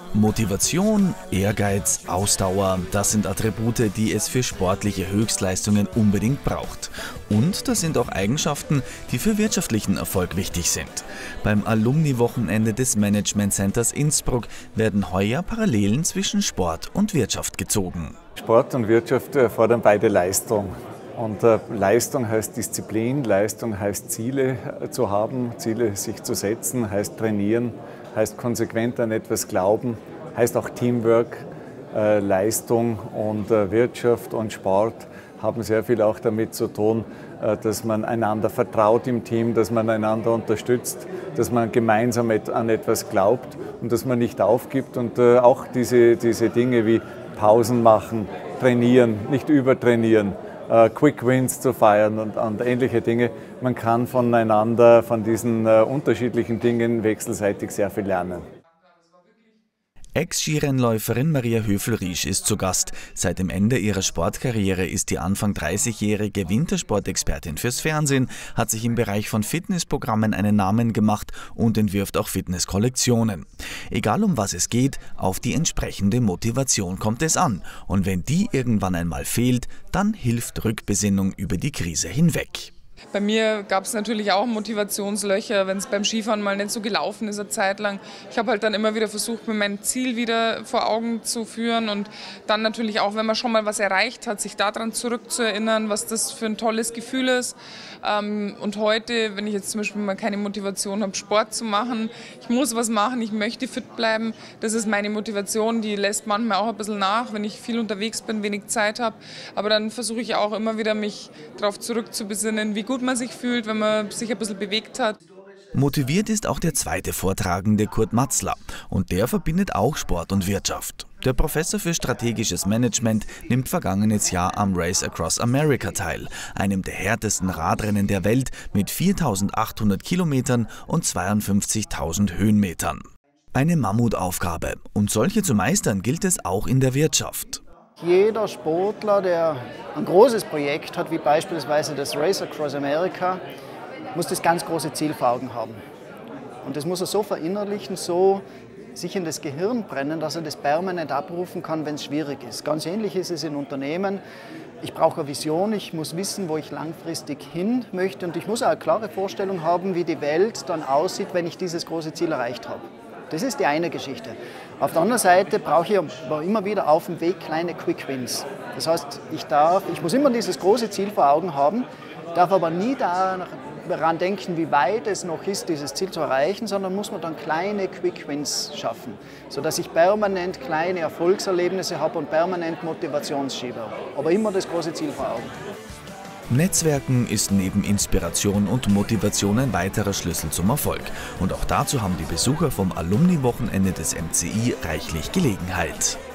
Motivation, Ehrgeiz, Ausdauer, das sind Attribute, die es für sportliche Höchstleistungen unbedingt braucht. Und das sind auch Eigenschaften, die für wirtschaftlichen Erfolg wichtig sind. Beim Alumni-Wochenende des Management Centers Innsbruck werden heuer Parallelen zwischen Sport und Wirtschaft gezogen. Sport und Wirtschaft fordern beide Leistung. Und Leistung heißt Disziplin, Leistung heißt Ziele zu haben, Ziele sich zu setzen, heißt trainieren, heißt konsequent an etwas glauben, heißt auch Teamwork. Leistung und Wirtschaft und Sport haben sehr viel auch damit zu tun, dass man einander vertraut im Team, dass man einander unterstützt, dass man gemeinsam an etwas glaubt und dass man nicht aufgibt. Und auch diese Dinge wie Pausen machen, trainieren, nicht übertrainieren, Quick Wins zu feiern und ähnliche Dinge. Man kann voneinander, von diesen unterschiedlichen Dingen wechselseitig sehr viel lernen. Ex-Skirennläuferin Maria Höfel-Riesch ist zu Gast. Seit dem Ende ihrer Sportkarriere ist die Anfang 30-jährige Wintersportexpertin fürs Fernsehen, hat sich im Bereich von Fitnessprogrammen einen Namen gemacht und entwirft auch Fitnesskollektionen. Egal um was es geht, auf die entsprechende Motivation kommt es an. Und wenn die irgendwann einmal fehlt, dann hilft Rückbesinnung über die Krise hinweg. Bei mir gab es natürlich auch Motivationslöcher, wenn es beim Skifahren mal nicht so gelaufen ist eine Zeit lang. Ich habe halt dann immer wieder versucht, mir mein Ziel wieder vor Augen zu führen und dann natürlich auch, wenn man schon mal was erreicht hat, sich daran zurückzuerinnern, was das für ein tolles Gefühl ist. Und heute, wenn ich jetzt zum Beispiel mal keine Motivation habe, Sport zu machen, ich muss was machen, ich möchte fit bleiben, das ist meine Motivation, die lässt manchmal auch ein bisschen nach, wenn ich viel unterwegs bin, wenig Zeit habe. Aber dann versuche ich auch immer wieder, mich darauf zurückzubesinnen, wie gut man sich fühlt, wenn man sich ein bisschen bewegt hat. Motiviert ist auch der zweite Vortragende Kurt Matzler und der verbindet auch Sport und Wirtschaft. Der Professor für strategisches Management nimmt vergangenes Jahr am Race Across America teil, einem der härtesten Radrennen der Welt mit 4.800 Kilometern und 52.000 Höhenmetern. Eine Mammutaufgabe und solche zu meistern gilt es auch in der Wirtschaft. Jeder Sportler, der ein großes Projekt hat, wie beispielsweise das Race Across America, muss das ganz große Ziel vor Augen haben. Und das muss er so verinnerlichen, so sich in das Gehirn brennen, dass er das permanent abrufen kann, wenn es schwierig ist. Ganz ähnlich ist es in Unternehmen. Ich brauche eine Vision, ich muss wissen, wo ich langfristig hin möchte und ich muss auch eine klare Vorstellung haben, wie die Welt dann aussieht, wenn ich dieses große Ziel erreicht habe. Das ist die eine Geschichte. Auf der anderen Seite brauche ich aber immer wieder auf dem Weg kleine Quick Wins. Das heißt, ich muss immer dieses große Ziel vor Augen haben, darf aber nie daran denken, wie weit es noch ist, dieses Ziel zu erreichen, sondern muss man dann kleine Quick Wins schaffen, sodass ich permanent kleine Erfolgserlebnisse habe und permanent Motivationsschieber. Aber immer das große Ziel vor Augen. Netzwerken ist neben Inspiration und Motivation ein weiterer Schlüssel zum Erfolg. Und auch dazu haben die Besucher vom Alumni-Wochenende des MCI reichlich Gelegenheit.